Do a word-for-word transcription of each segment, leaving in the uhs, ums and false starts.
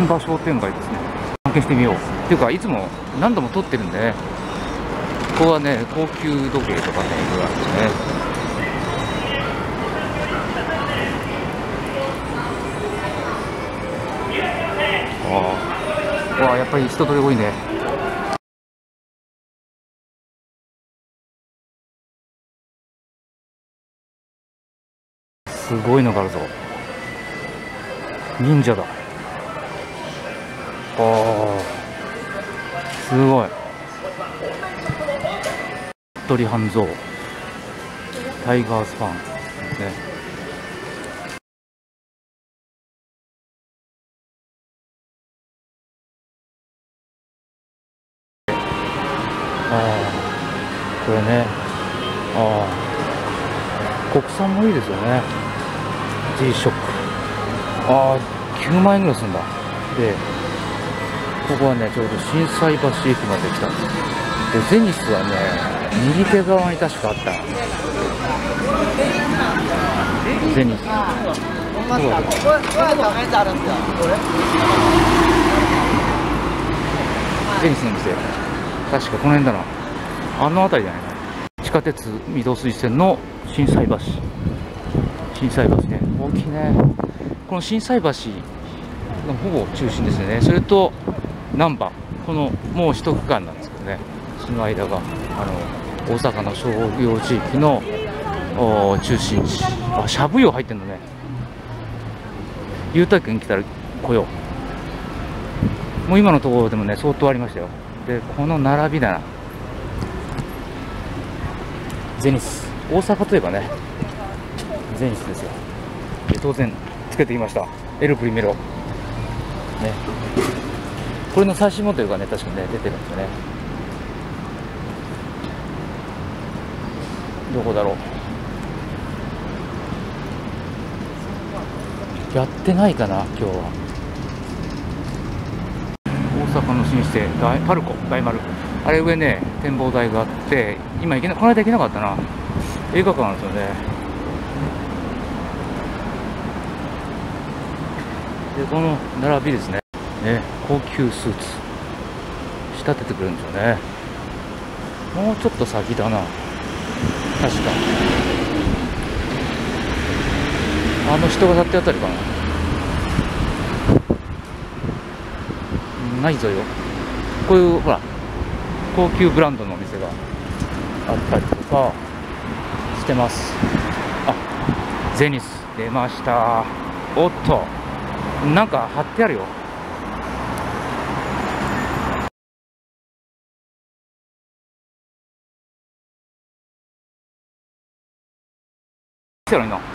場商店街ですね。探検してみようっていうか、いつも何度も撮ってるんでね。ここはね、高級時計とかね、いろいろあるんですね。ああ、わあ、やっぱり人通り多いね。すごいのがあるぞ。忍者だ。ああ、すごい。服部半蔵、タイガースファンですね。ああ、これね。ああ、国産もいいですよね。G ショック。ああ、きゅうまんえんぐらいするんだ。で、ここはね、ちょうど心斎橋駅まで来たんです。で、ゼニスはね、右手側に確かあった。ゼニス。どこだろう。ゼニスの店。確かこの辺だな。あの辺りじゃないかな。地下鉄御堂筋線の心斎橋。心斎橋ね。大きいね。この心斎橋のほぼ中心ですよね。それと難波、このもう一区間なんですけどね。その間があの大阪の商業地域の中心地。あ、しゃぶ葉入ってんのね。裕太君来たら来よう。もう今のところでもね、相当ありましたよ。で、この並びだな。ゼニス。大阪といえばね、ゼニスですよ。で、当然、つけてきました。エルプリメロ。ね。これの最新モデルがね、確かね、出てるんですよね。どこだろう。やってないかな、今日は。大阪の新生大パルコ大丸、あれ上ね、展望台があって、今行けなこの間行けなかったな。映画館なんですよね。で、この並びですね。ね、高級スーツ仕立ててくれるんですよね。もうちょっと先だな、確か。あの人が立ってあたりかな。ないぞよ。こういうほら高級ブランドのお店があったりとかしてます。あ、ゼニス出ました。おっと、なんか貼ってあるよ。来たらいいな。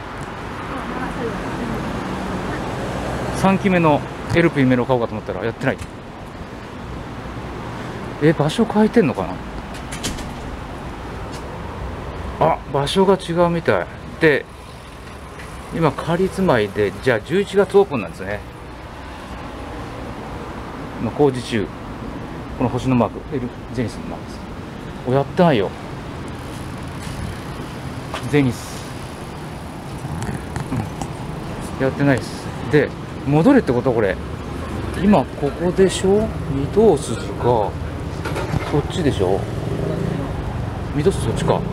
さんきめのエルプリメロ買おうかと思ったらやってない。え、場所変えてんのかな。あ、場所が違うみたいで、今仮住まいで、じゃあじゅういちがつオープンなんですね。今工事中。この星のマーク、エルゼニスのマークです。お、やってないよ、ゼニス、うん、やってないです。で、戻れってこと。これ今ここでしょ。御堂筋がそっちでしょ。御堂筋そっちか。よ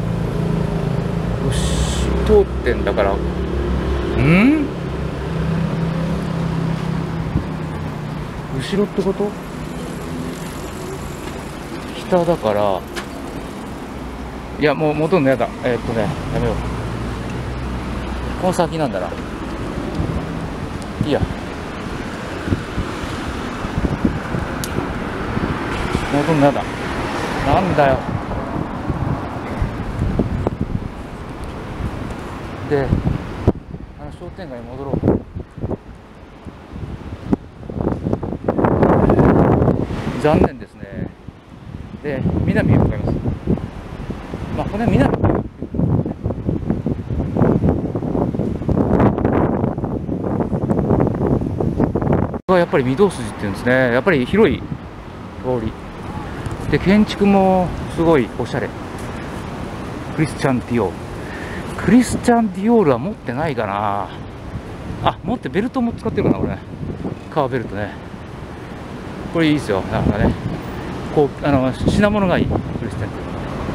し、通ってんだから、ん後ろってこと。北だから、いや、もう戻るのやだ。えー、っとね、やめよう。この先なんだな。いいや、戻るのやだ。なんだよ。で、あの商店街に戻ろう。残念ですね。で、南へ向かいます。まあ、これは南。ここはやっぱり御堂筋っていうんですね。やっぱり広い通りで、建築もすごいおしゃれ。クリスチャン・ディオール。クリスチャン・ディオールは持ってないかな。あ、持って、ベルトも使ってるかな、これ。 革ベルトね。これいいですよ。なんかね、こうあの品物がいいクリステンっていうのは。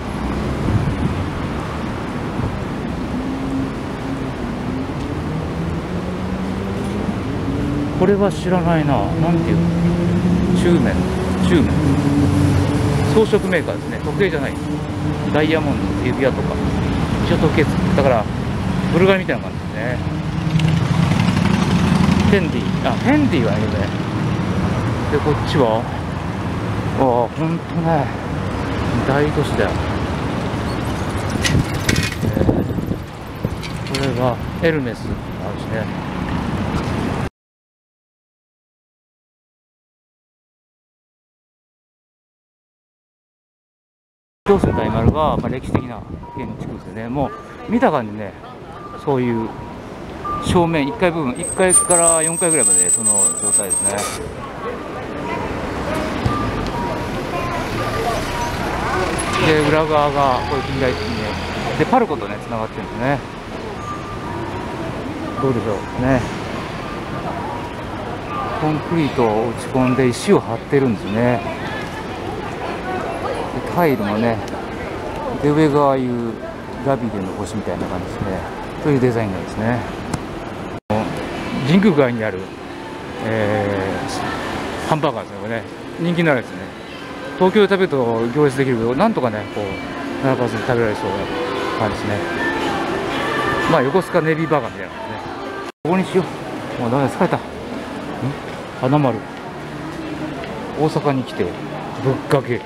これは知らないな。なんていうの、中面中面装飾メーカーですね。時計じゃない。ダイヤモンド指輪とか一応時計作ったから、ブルガリみたいな感じですね。フェンディ、あ、フェンディはいいよね。で、こっちはああ、ほんとね、大都市だよ。えー、これはエルメスあるしね。京成大丸が、まあ、歴史的な建築ですよね。もう見た感じね、そういう正面いっかい部分、いっかいからよんかいぐらいまでその状態ですね。で、裏側がこういう近代的にね、でパルコとねつながってるんですね。どうでしょうね。コンクリートを打ち込んで石を張ってるんですね。タイルもね、で上がああいうラビデの星みたいな感じですね。そういうデザインなんですね。神宮外にある、えー、ハンバーガーですね。これね、人気のあるやつね。東京で食べると行列できるけど、なんとかね、こう並ばずに食べられそうな感じですね。まあ横須賀ネビーバーガーみたいな感じね。ここにしよう。もうダメだ、疲れた。ん花丸。大阪に来てぶっかけ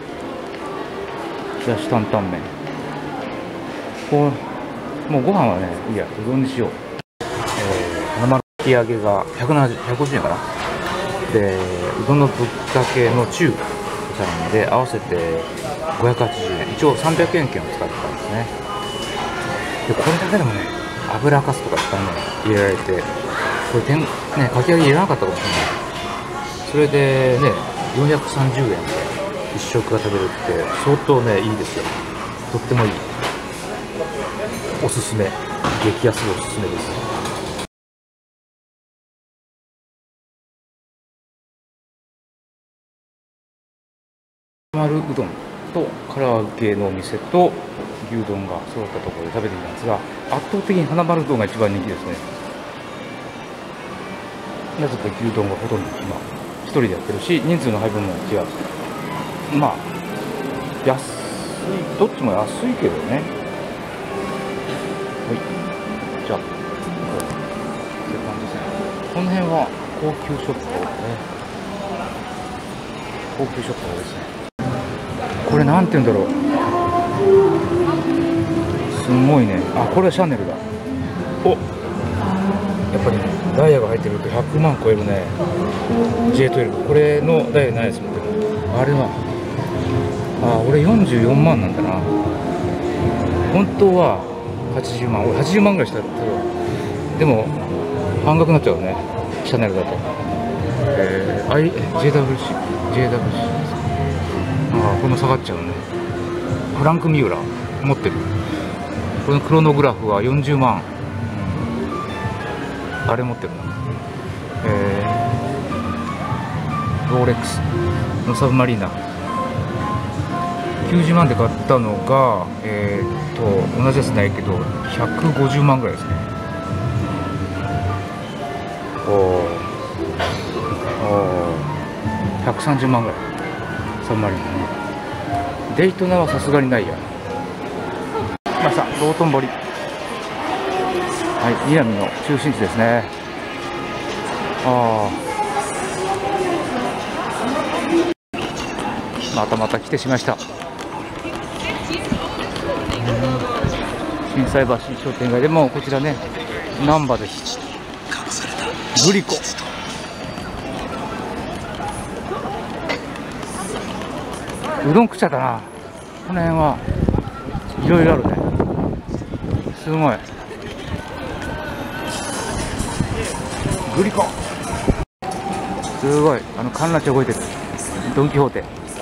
冷やし担々麺。こうもうご飯はね、いいや、うどんにしよう。えー、花丸かき揚げがひゃくななじゅう、ひゃくごじゅうえんかな。で、うどんのぶっかけの中さんで合わせてごひゃくはちじゅうえん。一応さんびゃくえん券を使ってたんですね。で、これだけでもね、油かすとかいっぱいね、入れられて、これ天、ね、かき揚げいらなかったかもしれない。それでね、よんひゃくさんじゅうえんで一食が食べれるって相当ね、いいですよ。とってもいい。おすすめ。激安でおすすめです。花丸うどんと唐揚げのお店と牛丼が揃ったところで食べてみたんですが、圧倒的に花丸うどんが一番人気ですね。なぜか牛丼がほとんど今一人でやってるし、人数の配分も違う。まあ安い、どっちも安いけどね。はい、じゃあそういう感じですね。この辺は高級ショップね。高級ショップですね。これなんて言うんだろう。すごいね。あ、これはシャネルだ。お、やっぱりね、ダイヤが入ってるとひゃくまん超えるね。ジェイじゅうに。これのダイヤないですもんね。あれは、あ、俺よんじゅうよんまんなんだな。本当ははちじゅうまん。俺はちじゅうまんぐらいしたけど、でも半額になっちゃうね、シャネルだと。えー、I、ジェイダブリューシー、ジェイダブリューシー。ああ、この下がっちゃうね。フランク・ミューラー持ってる。このクロノグラフはよんじゅうまん。あれ持ってるな。えー、ローレックスのサブマリーナきゅうじゅうまんで買ったのが、えー、っと同じやつないけどひゃくごじゅうまんぐらいですね。おおひゃくさんじゅうまんぐらい。サブマリーナね。デイトナはさすがにないや。来ました、道頓堀。はい、南の中心地ですね。ああ、またまた来てしまいました。心斎橋商店街でもこちらね、難波です。グリコ。うどん食っちゃったな。この辺はいろいろあるね。すごい。グリコ。すごい。あの観覧車動いてる。ドン・キホーテ。